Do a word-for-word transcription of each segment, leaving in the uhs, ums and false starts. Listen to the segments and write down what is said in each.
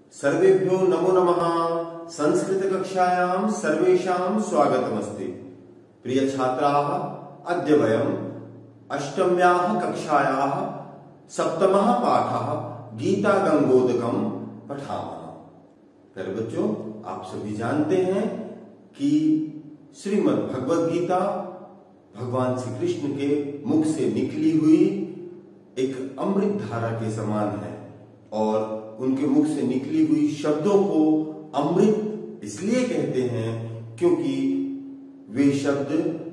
सर्वेभ्यो नमो नमः। संस्कृत कक्षायां सर्वेषां स्वागतमस्ति। प्रिय छात्राः, अद्य वयम् अष्टम्याः कक्षायाः सप्तमः पाठः गीता गंगोदकं पठामः। प्यारे बच्चों, आप सभी जानते हैं कि श्रीमद् भगवद गीता भगवान श्री कृष्ण के मुख से निकली हुई एक अमृत धारा के समान है और उनके मुख से निकली हुई शब्दों को अमृत इसलिए कहते हैं क्योंकि वे शब्द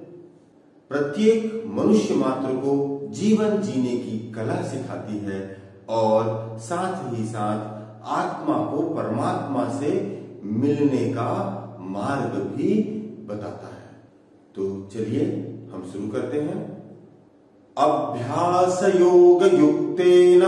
प्रत्येक मनुष्य मात्र को जीवन जीने की कला सिखाती है और साथ ही साथ आत्मा को परमात्मा से मिलने का मार्ग भी बताता है। तो चलिए हम शुरू करते हैं। अभ्यास योग युक्तेन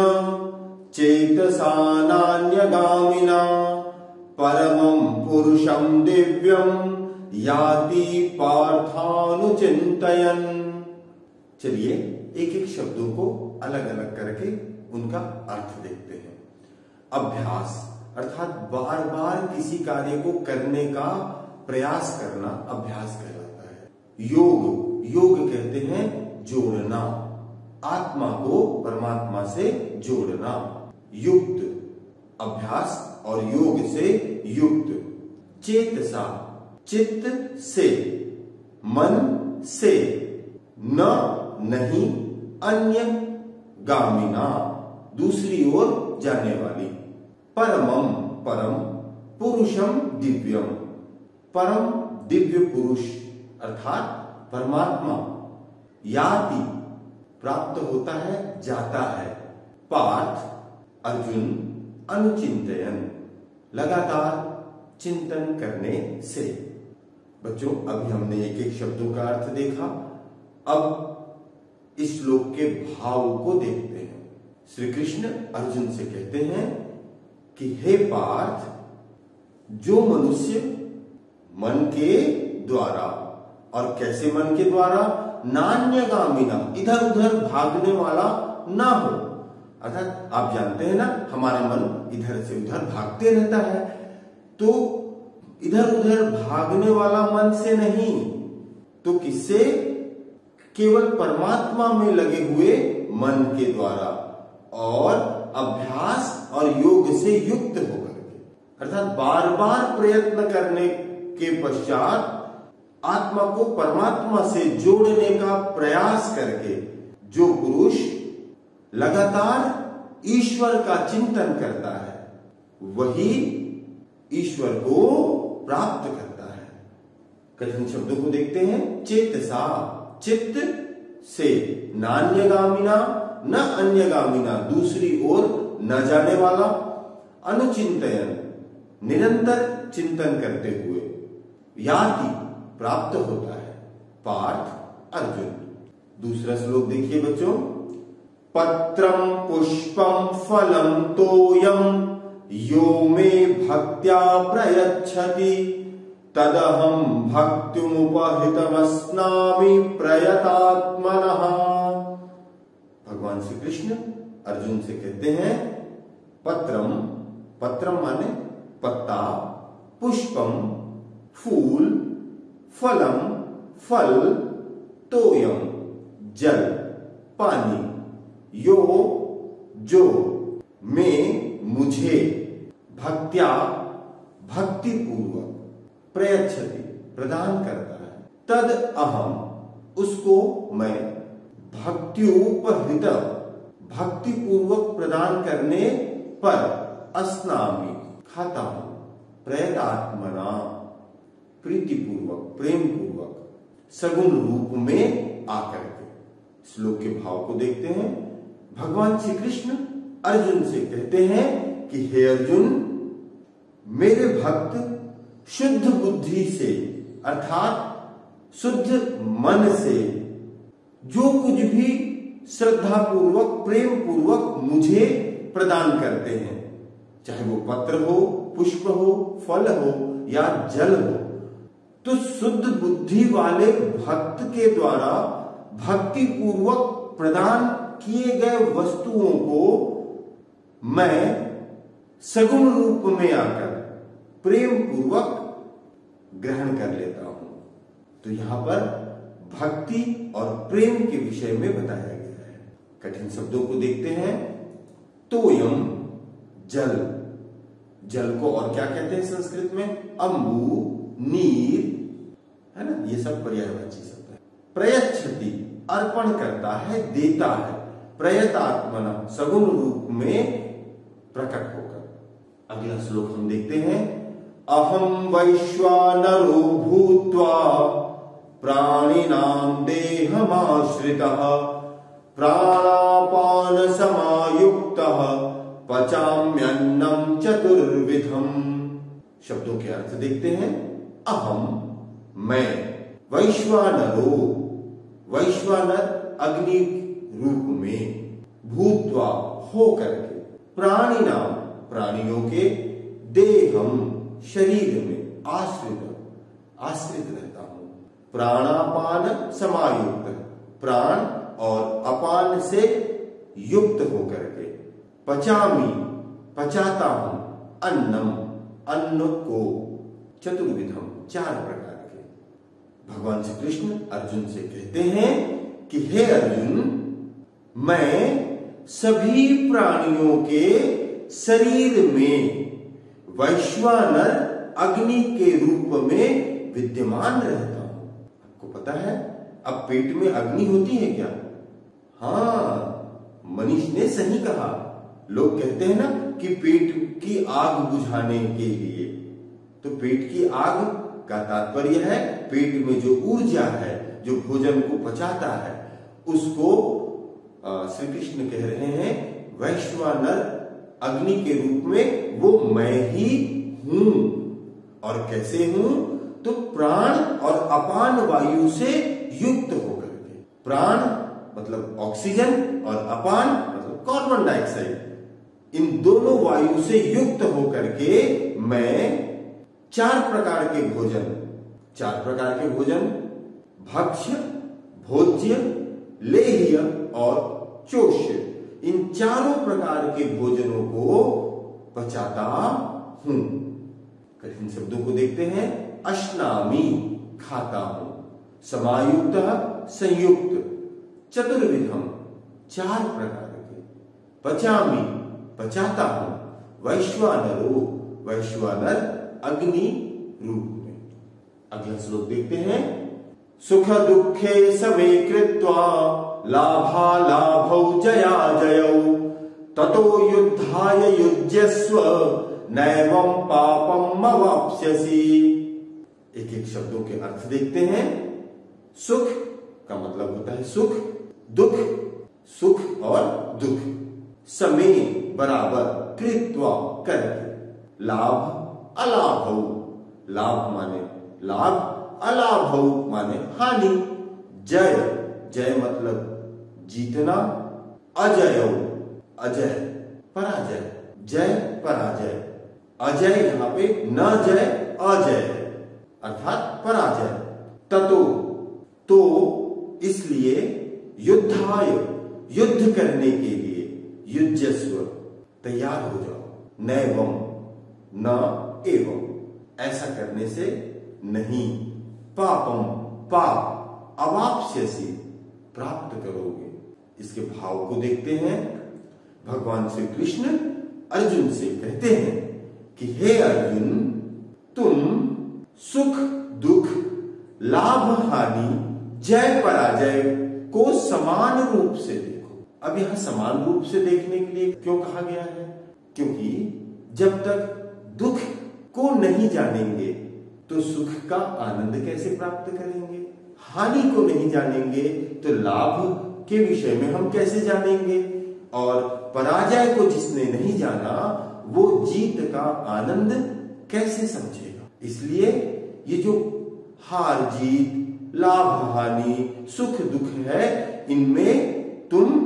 चेतसा नान्यगामिना परमं पुरुषं दिव्यं याति पार्थानुचिन्तयन्। चलिए एक एक शब्दों को अलग अलग करके उनका अर्थ देखते हैं। अभ्यास अर्थात बार बार किसी कार्य को करने का प्रयास करना अभ्यास कहलाता है। योग योग कहते हैं जोड़ना, आत्मा को परमात्मा से जोड़ना। युक्त अभ्यास और योग से युक्त। चेतसा चित्त से, मन से, न नहीं, अन्य गामिना दूसरी ओर जाने वाली। परमम परम, पुरुषम दिव्यम परम दिव्य पुरुष अर्थात परमात्मा। याति प्राप्त होता है, जाता है। पार्थ अर्जुन अनुचिंतयन लगातार चिंतन करने से। बच्चों, अभी हमने एक एक शब्दों का अर्थ देखा। अब इस श्लोक के भाव को देखते हैं। श्री कृष्ण अर्जुन से कहते हैं कि हे पार्थ, जो मनुष्य मन के द्वारा, और कैसे मन के द्वारा, नान्यगामिना इधर उधर भागने वाला ना हो। अर्थात आप जानते हैं ना, हमारा मन इधर से उधर भागते रहता है। तो इधर उधर भागने वाला मन से नहीं, तो किससे? केवल परमात्मा में लगे हुए मन के द्वारा और अभ्यास और योग से युक्त होकर के। अर्थात बार बार प्रयत्न करने के पश्चात आत्मा को परमात्मा से जोड़ने का प्रयास करके जो पुरुष लगातार ईश्वर का चिंतन करता है, वही ईश्वर को प्राप्त करता है। कठिन शब्दों को देखते हैं। चेतसा चित्त से, नान्यगामिना न अन्यगामिना दूसरी ओर न जाने वाला। अनुचिंतयन निरंतर चिंतन करते हुए। याति प्राप्त होता है। पार्थ अर्जुन। दूसरा श्लोक देखिए बच्चों। पत्रम पुष्पम फलम तोयम यो मे भक्त्या प्रयच्छति तदहं भक्त्युमुपहृतमस्नामि प्रयतात्मनः। भगवान श्री कृष्ण अर्जुन से कहते हैं, पत्रम पत्रम माने पत्ता, पुष्पम फूल, फलम फल, तोयम जल पानी, यो जो, में मुझे, भक्त्या भक्ति पूर्वक, प्रयच्छति प्रदान करता है, तद अहम उसको मैं, भक्त्युपहृत भक्ति पूर्वक प्रदान करने पर, अस्नामि खाता हूं, प्रयतात्मना प्रीति पूर्वक, प्रेम पूर्वक, सगुण रूप में आकर के। श्लोक के भाव को देखते हैं। भगवान श्री कृष्ण अर्जुन से कहते हैं कि हे अर्जुन, मेरे भक्त शुद्ध बुद्धि से अर्थात शुद्ध मन से जो कुछ भी श्रद्धा पूर्वक, प्रेम पूर्वक मुझे प्रदान करते हैं, चाहे वो पत्र हो, पुष्प हो, फल हो या जल हो, तो शुद्ध बुद्धि वाले भक्त के द्वारा भक्ति पूर्वक प्रदान किए गए वस्तुओं को मैं सगुण रूप में आकर प्रेम पूर्वक ग्रहण कर लेता हूं। तो यहां पर भक्ति और प्रेम के विषय में बताया गया है। कठिन शब्दों को देखते हैं। तोयम जल, जल को और क्या कहते हैं संस्कृत में? अम्बु, नीर, है ना, ये सब पर्यायवाची शब्द है। प्रयच्छति अर्पण करता है, देता है, प्रयतात्मना सगुण रूप में प्रकट होकर। अगला श्लोक हम देखते हैं। अहम वैश्वानरो भूत्वा प्राणिनां देहमाश्रितः प्राणापान समायुक्तः पचाम्यन्नं चतुर्विधम्। शब्दों के अर्थ देखते हैं। अहम मैं, वैश्वानरो वैश्वानर अग्नि रूप में, भूत्वा हो करके, प्राणिनाम प्राणियों के, देहम शरीर में, आश्रित आश्रित रहता हूं, प्राणापान समायुक्त प्राण और अपान से युक्त होकर के, पचामी पचाता हूं, अन्नम अन्न को, चतुर्विधम चार प्रकार के। भगवान श्री कृष्ण अर्जुन से कहते हैं कि हे अर्जुन, मैं सभी प्राणियों के शरीर में वैश्वानर अग्नि के रूप में विद्यमान रहता हूं। आपको पता है अब पेट में अग्नि होती है क्या? हाँ, मनीष ने सही कहा। लोग कहते हैं ना कि पेट की आग बुझाने के लिए, तो पेट की आग का तात्पर्य है पेट में जो ऊर्जा है, जो भोजन को पचाता है, उसको श्री कृष्ण कह रहे हैं वैश्वानर अग्नि के रूप में वो मैं ही हूं। और कैसे हूं? तो प्राण और अपान वायु से युक्त होकर के। प्राण मतलब ऑक्सीजन और अपान मतलब कार्बन डाइऑक्साइड, इन दोनों वायु से युक्त होकर के मैं चार प्रकार के भोजन, चार प्रकार के भोजन भक्ष्य, भोज्य, लेह्य और चोष्य, इन चारों प्रकार के भोजनों को पचाता हूं। कठिन शब्दों को देखते हैं। अश्नामी खाता हूं, समायुक्त संयुक्त, चतुर्विधम चार प्रकार के, पचामी पचाता हूं, वैश्वानरो वैश्वानर अग्नि रूप में। अगला श्लोक देखते हैं। सुख दुखे समे कृत्वा लाभालाभौ जया जयौ ततो युद्धाय युज्यस्व नैवं पापम अवाप्स्यसि। एक एक शब्दों के अर्थ देखते हैं। सुख का मतलब होता है सुख, दुख, सुख और दुख, समे बराबर, कृत्वा करके, लाभ अलाभौ, लाभ माने लाभ, अलाभौ माने हानि, जय, जय मतलब जीतना, अजय अजय पराजय, जय पराजय, अजय यहां पे न जय अजय अर्थात पराजय। ततो तो इसलिए युद्धाय युद्ध करने के लिए, युज्यस्व तैयार हो जाओ, नैवम न एवं ऐसा करने से नहीं, पापम पाप अवाप्स्यसि प्राप्त करोगे। इसके भाव को देखते हैं। भगवान श्री कृष्ण अर्जुन से कहते हैं कि हे अर्जुन, तुम सुख दुख, लाभ हानि, जय पराजय को समान रूप से देखो। अब यहां समान रूप से देखने के लिए क्यों कहा गया है? क्योंकि जब तक दुख को नहीं जानेंगे तो सुख का आनंद कैसे प्राप्त करेंगे? हानि को नहीं जानेंगे तो लाभ के विषय में हम कैसे जानेंगे? और पराजय को जिसने नहीं जाना वो जीत का आनंद कैसे समझेगा? इसलिए ये जो हार जीत, लाभ हानि, सुख दुख है, इनमें तुम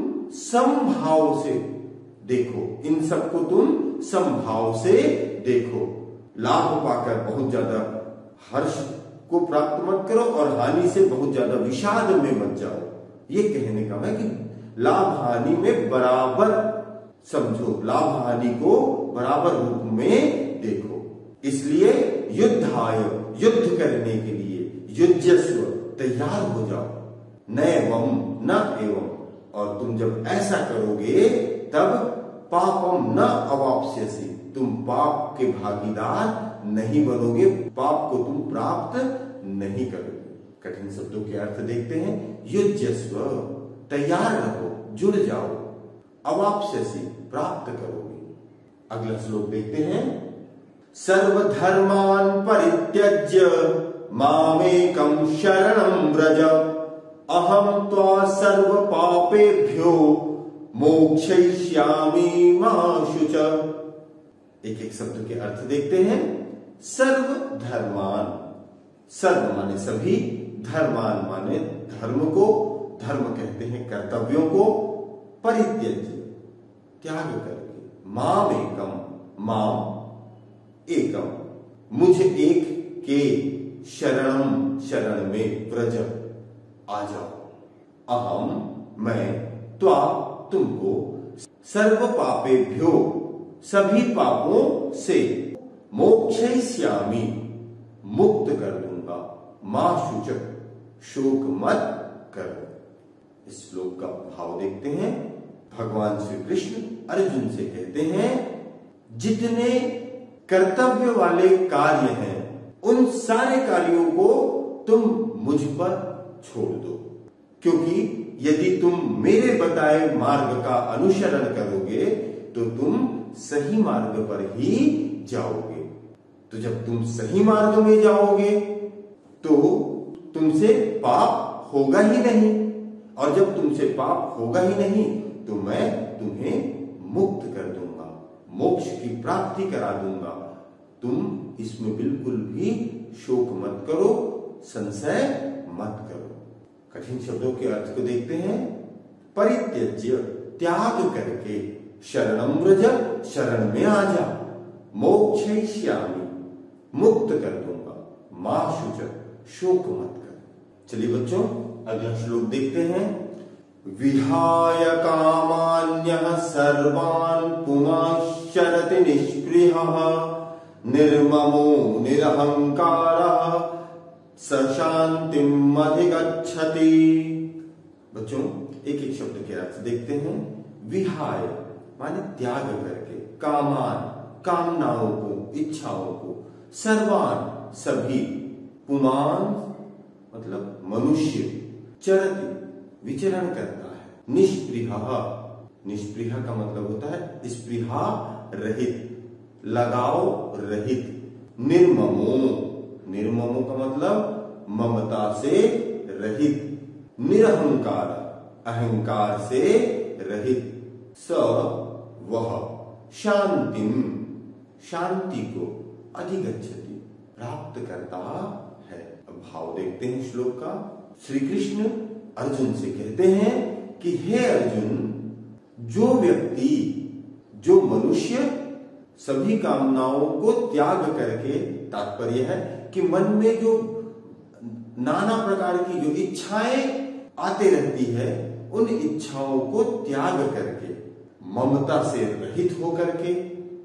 समभाव से देखो, इन सबको तुम समभाव से देखो। लाभ पाकर बहुत ज्यादा हर्ष को प्राप्त मत करो और हानि से बहुत ज्यादा विषाद में मत जाओ। ये कहने का है कि लाभ हानि में बराबर समझो, लाभ हानि को बराबर रूप में देखो। इसलिए युद्धाय, युद्ध करने के लिए, युज्यस्व, तैयार हो जाओ, नैवं न एवं, और तुम जब ऐसा करोगे तब पापम न अवाप्स्यसि, तुम पाप के भागीदार नहीं बनोगे, पाप को तुम प्राप्त नहीं करोगे। कठिन शब्दों के अर्थ देखते हैं। युज्यस्व, तैयार रहो, जुड़ जाओ, अवाप्स्यसि, प्राप्त करोगे। अगला श्लोक देखते हैं। सर्वधर्मान् परित्यज्य मामेकं शरणं व्रज, अहं त्वा सर्व पापेभ्यो मोक्षयिष्यामि मा शुच। एक एक शब्द के अर्थ देखते हैं। सर्वधर्मान, सर्व माने सभी, धर्मान माने धर्म को, धर्म कहते हैं कर्तव्यों को, परित्यज्य, त्याग करके, माम एकम, माम एकम, मुझे एक के, शरणम, शरण में, व्रज, आ जाओ, अहम, मैं, त्वा, तुमको, सर्व पापेभ्यो, सभी पापों से, मोक्षयिष्यामि, मुक्त कर दूंगा, मा शुच, शोक मत करो। इस श्लोक का भाव देखते हैं। भगवान श्री कृष्ण अर्जुन से कहते हैं, जितने कर्तव्य वाले कार्य हैं उन सारे कार्यों को तुम मुझ पर छोड़ दो, क्योंकि यदि तुम मेरे बताए मार्ग का अनुसरण करोगे तो तुम सही मार्ग पर ही जाओगे। तो जब तुम सही मार्ग में जाओगे तो तुमसे पाप होगा ही नहीं, और जब तुमसे पाप होगा ही नहीं तो मैं तुम्हें मुक्त कर दूंगा, मोक्ष की प्राप्ति करा दूंगा। तुम इसमें बिल्कुल भी शोक मत करो, संशय मत करो। कठिन शब्दों के अर्थ को देखते हैं। परित्यज्य, त्याग करके, शरणं व्रज, शरण में आ जा, मोक्षयिष्यामि, मुक्त कर दूंगा, मा शुच, शोक मत कर। चलिए बच्चों, अगला श्लोक देखते हैं। विहाय कामान्यः सर्वान् पुनश्चरति निष्पृहः, निर्ममो निरहंकारः स शांतिम् अधिगच्छति। बच्चों, एक एक शब्द के अर्थ देखते हैं। विहाय माने त्याग करके, कामान, कामनाओं को, इच्छाओं को, सर्वान, सभी, पुमान मतलब मनुष्य, चरति, विचरण करता है, निष्पृह, निष्पृह का मतलब होता है स्पृहा रहित, लगाव रहित, निर्ममो, निर्ममो का मतलब ममता से रहित, निरहंकार, अहंकार से रहित, स वह, शांतिम, शांति को, अधिगच्छति, प्राप्त करता है। अब भाव देखते हैं श्लोक का। श्री कृष्ण अर्जुन से कहते हैं कि हे अर्जुन, जो व्यक्ति, जो मनुष्य सभी कामनाओं को त्याग करके, तात्पर्य है कि मन में जो नाना प्रकार की जो इच्छाएं आते रहती है, उन इच्छाओं को त्याग करके, ममता से रहित होकर के,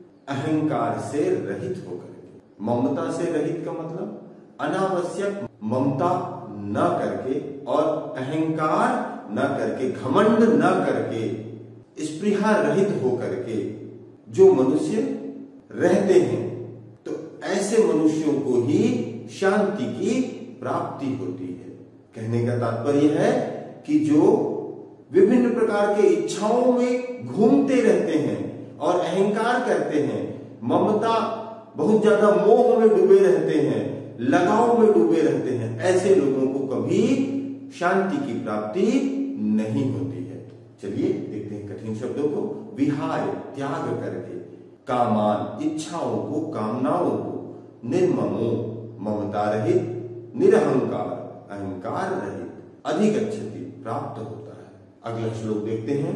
अहंकार से रहित होकर के। ममता से रहित का मतलब अनावश्यक ममता न करके और अहंकार न करके, घमंड न करके, स्पृहा रहित होकर के जो मनुष्य रहते हैं, तो ऐसे मनुष्यों को ही शांति की प्राप्ति होती है। कहने का तात्पर्य है कि जो विभिन्न प्रकार के इच्छाओं में घूमते रहते हैं और अहंकार करते हैं, ममता, बहुत ज्यादा मोह में डूबे रहते हैं, लगाव में डूबे रहते हैं, ऐसे लोगों को कभी शांति की प्राप्ति नहीं होती है। चलिए देखते हैं कठिन शब्दों को। विहाय, त्याग करके, कामान, इच्छाओं को, कामनाओं को, निर्ममो, ममता रहित, निरहंकार, अहंकार रहित, अधिगच्छति, प्राप्त होता है। अगला श्लोक देखते हैं।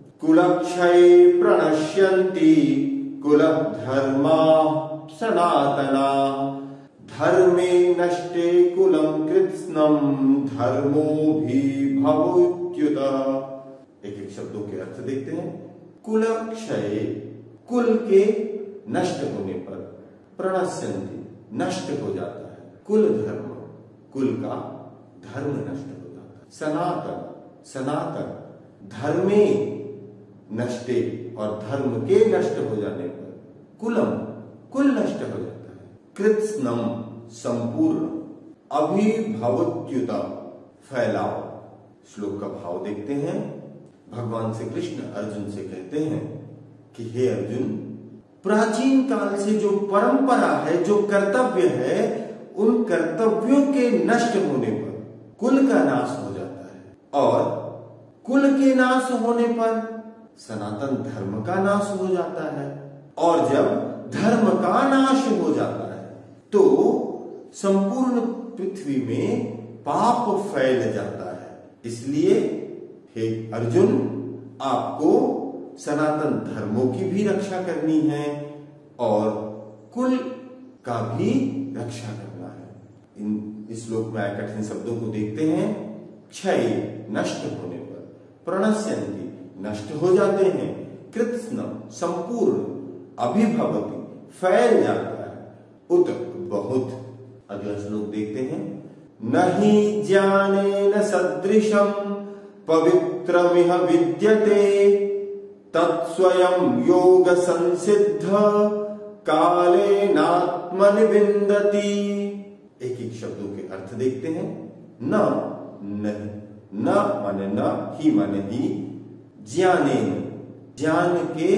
कुलक्षये प्रणश्यन्ति कुलधर्मा सनातना, धर्मे नष्टे कुलं कृत्स्नम् धर्मो भी भवोच्युत। एक एक शब्दों के अर्थ देखते हैं। कुलक्षये, कुल के नष्ट होने पर, प्रणश्यन्ति, नष्ट हो जाता है। कुल धर्म, कुल का धर्म नष्ट हो जाता है। सनातन, सनातन, धर्मे नष्टे, और धर्म के नष्ट हो जाने पर कुलम, कुल नष्ट हो जाता है। कृत्स्नम, संपूर्ण, अभिभवत्युता, फैलाव। श्लोक का भाव देखते हैं। भगवान श्री कृष्ण अर्जुन से कहते हैं कि हे अर्जुन, प्राचीन काल से जो परंपरा है, जो कर्तव्य है, उन कर्तव्यों के नष्ट होने पर कुल का नाश हो जाता है, और कुल के नाश होने पर सनातन धर्म का नाश हो जाता है, और जब धर्म का नाश हो जाता है तो संपूर्ण पृथ्वी में पाप फैल जाता है। इसलिए हे अर्जुन, आपको सनातन धर्मों की भी रक्षा करनी है और कुल का भी रक्षा करना है। इन इस श्लोक में आए कठिन शब्दों को देखते हैं। क्षय, नष्ट होने पर, प्रणश्यन्ति, नष्ट हो जाते हैं, कृत्स्नम, संपूर्ण, अभिभवति, फैल जाता है, उत, बहुत। अगला श्लोक देखते हैं। नहि ज्ञानेन सदृशं पवित्रमिह विद्यते तत्स्वयं योग संसिद्ध कालेनात्मनि विन्दति। एक एक शब्दों के अर्थ देखते हैं। न, नहीं, न माने न, ही माने ही, ज्ञानेन, ज्ञान के,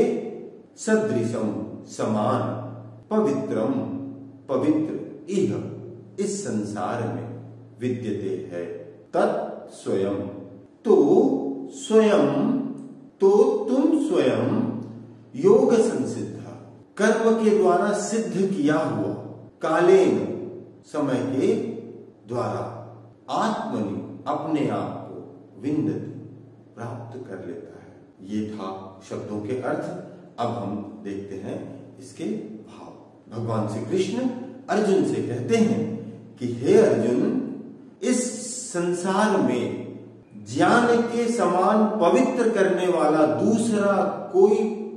सदृशम, समान, पवित्रम, पवित्र, इह, इस संसार में, विद्यते है, तत् स्वयं, तो स्वयं, तो तुम स्वयं, योग संसिद्ध, कर्म के द्वारा सिद्ध किया हुआ, कालेन, समय के द्वारा, आत्मनि, अपने आप को, विन्दति, प्राप्त कर लेता है। ये था शब्दों के अर्थ। अब हम देखते हैं इसके भाव। भगवान श्री कृष्ण अर्जुन से कहते हैं कि हे अर्जुन, इस संसार में ज्ञान के समान पवित्र करने वाला दूसरा कोई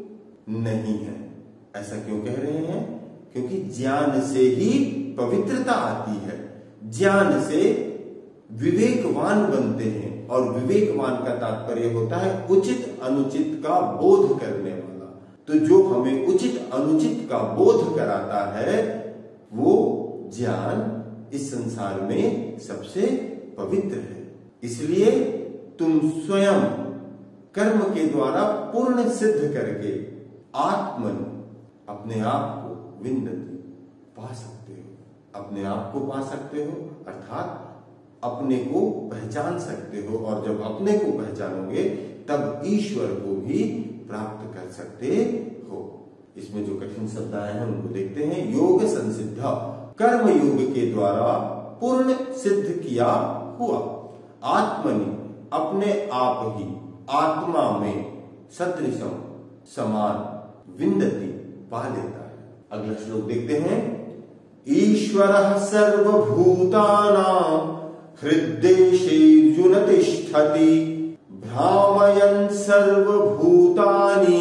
नहीं है। ऐसा क्यों कह रहे हैं? क्योंकि ज्ञान से ही पवित्रता आती है, ज्ञान से विवेकवान बनते हैं, और विवेकवान का तात्पर्य होता है उचित अनुचित का बोध करने वाला। तो जो हमें उचित अनुचित का बोध कराता है, वो ज्ञान इस संसार में सबसे पवित्र है। इसलिए तुम स्वयं कर्म के द्वारा पूर्ण सिद्ध करके आत्मन, अपने आप को, विन्दति, पा सकते हो, अपने आप को पा सकते हो, अर्थात अपने को पहचान सकते हो, और जब अपने को पहचानोगे तब ईश्वर को भी प्राप्त कर सकते हो। इसमें जो कठिन शब्द आए हैं उनको देखते हैं। योग संसिद्ध, कर्म योग के द्वारा पूर्ण सिद्ध किया हुआ, आत्मनि, अपने आप ही, आत्मा में, सदृशम, समान, विन्दति, पा लेता है। अगला श्लोक देखते हैं। ईश्वरः सर्वभूतानां हृद्देशेऽर्जुन तिष्ठति भ्रामयन् सर्वभूतानि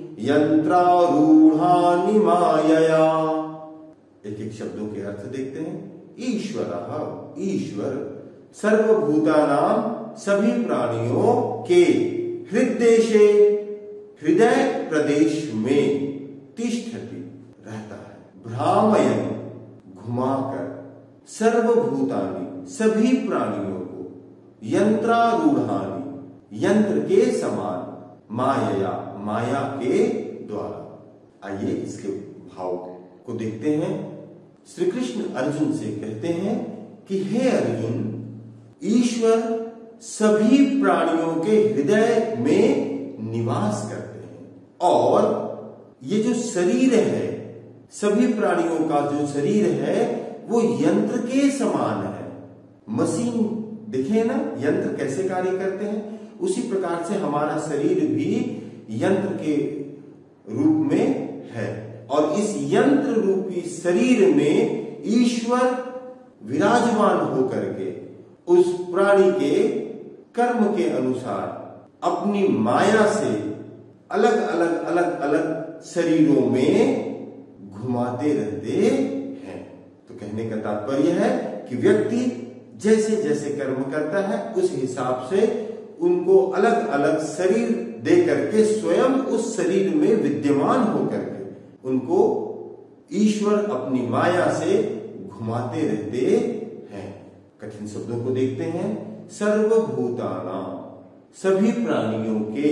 यन्त्रारूढानि मायया। एक एक शब्दों के अर्थ देखते हैं। ईश्वरः, ईश्वर, सर्वभूतानां, सभी प्राणियों के, हृद्देशे, हृदय प्रदेश में, तिष्ठति, रहता है, भ्रामयन्, घुमाकर, सर्वभूतानि, सभी प्राणियों को, यंत्रारूढ़ानि, यंत्र के समान, मायया, माया के द्वारा। आइए इसके भाव को देखते हैं। श्री कृष्ण अर्जुन से कहते हैं कि हे अर्जुन, ईश्वर सभी प्राणियों के हृदय में निवास करते हैं, और ये जो शरीर है, सभी प्राणियों का जो शरीर है वो यंत्र के समान है। मशीन दिखे ना, यंत्र कैसे कार्य करते हैं, उसी प्रकार से हमारा शरीर भी यंत्र के रूप में है, और इस यंत्र रूपी शरीर में ईश्वर विराजमान होकर के उस प्राणी के कर्म के अनुसार अपनी माया से अलग अलग अलग अलग शरीरों में घुमाते रहते हैं। तो कहने का तात्पर्य है कि व्यक्ति जैसे जैसे कर्म करता है उस हिसाब से उनको अलग अलग शरीर दे करके स्वयं उस शरीर में विद्यमान होकर के उनको ईश्वर अपनी माया से घुमाते रहते हैं। कठिन शब्दों को देखते हैं। सर्वभूतानां, सभी प्राणियों के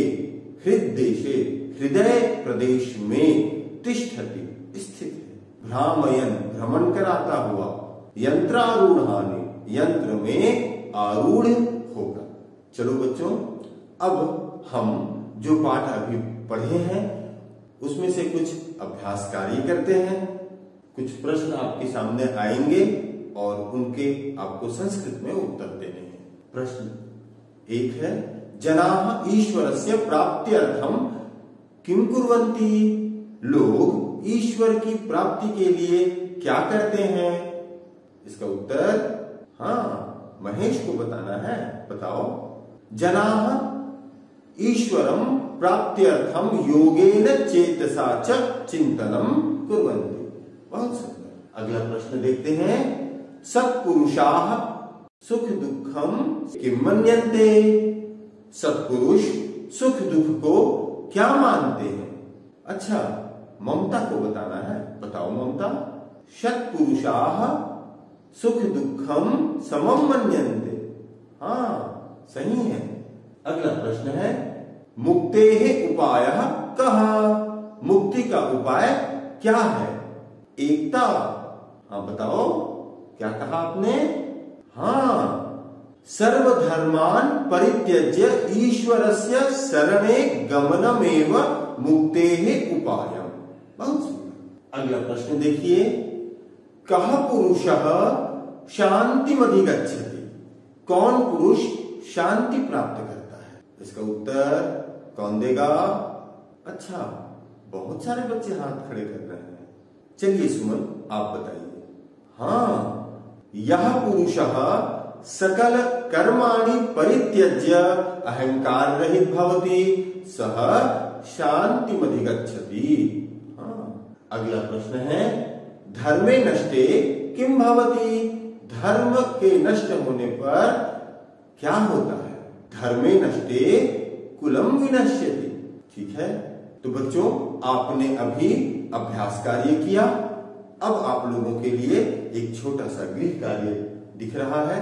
हृदय हृदय प्रदेश में तिष्ठति, स्थित है। भ्रामयन, भ्रमण कराता हुआ, यंत्रारूढ़ानि, यंत्र में आरूढ़ होगा। चलो बच्चों, अब हम जो पाठ अभी पढ़े हैं उसमें से कुछ अभ्यास कार्य करते हैं। कुछ प्रश्न आपके सामने आएंगे और उनके आपको संस्कृत में उत्तर देने हैं। प्रश्न एक है, जनाः ईश्वरस्य प्राप्त्यर्थम किम कुर्वन्ति? लोग ईश्वर की प्राप्ति के लिए क्या करते हैं? इसका उत्तर हाँ महेश को बताना है। बताओ। जनाः ईश्वरं प्राप्त्यर्थम योगेन चेतसा च चिंतनम कुर्वन्ति। बहुत सुंदर। अगला प्रश्न देखते हैं। सत्पुरुषाः सुख दुखम किम मन्यन्ते? सत्पुरुष सुख दुख को क्या मानते हैं? अच्छा, ममता को बताना है। बताओ ममता। सत्पुरुषाः सुख दुखम समम मन्यन्ते। हाँ सही है। अगला प्रश्न है, मुक्तेः उपायः कः? मुक्ति का उपाय क्या है? एकता। हाँ बताओ, क्या कहा आपने? हाँ, सर्वधर्मान् परित्यज्य ईश्वरस्य शरणे गमनमेव मुक्तेः उपायम्। बहुत सुंदर। अगला प्रश्न देखिए। कः पुरुषः शान्तिमधिगच्छति? कौन पुरुष शांति प्राप्त करता है? इसका उत्तर कौन देगा? अच्छा, बहुत सारे बच्चे हाथ खड़े कर रहे हैं। चलिए सुमन, आप बताइए। हाँ, यह पुरुषः सकल कर्माणि परित्यज्य अहंकार रहित भवति सह शांतिमधिगच्छति। हाँ। अगला प्रश्न है, धर्मे नष्टे किम भवति? धर्म के नष्ट होने पर क्या होता है? धर्मे नष्टे कुलम विनश्यति। ठीक है। तो बच्चों, आपने अभी अभ्यास कार्य किया। अब आप लोगों के लिए एक छोटा सा गृह कार्य दिख रहा है।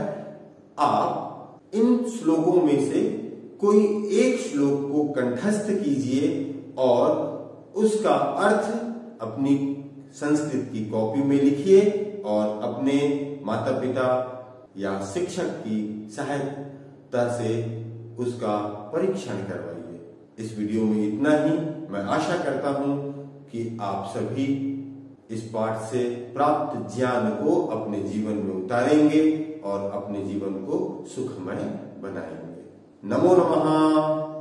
आप इन श्लोकों में से कोई एक श्लोक को कंठस्थ कीजिए और उसका अर्थ अपनी संस्कृत की कॉपी में लिखिए और अपने माता पिता या शिक्षक की सहायता से उसका परीक्षण करवाइए। इस वीडियो में इतना ही। मैं आशा करता हूं कि आप सभी इस पाठ से प्राप्त ज्ञान को अपने जीवन में उतारेंगे और अपने जीवन को सुखमय बनाएंगे। नमो नमः।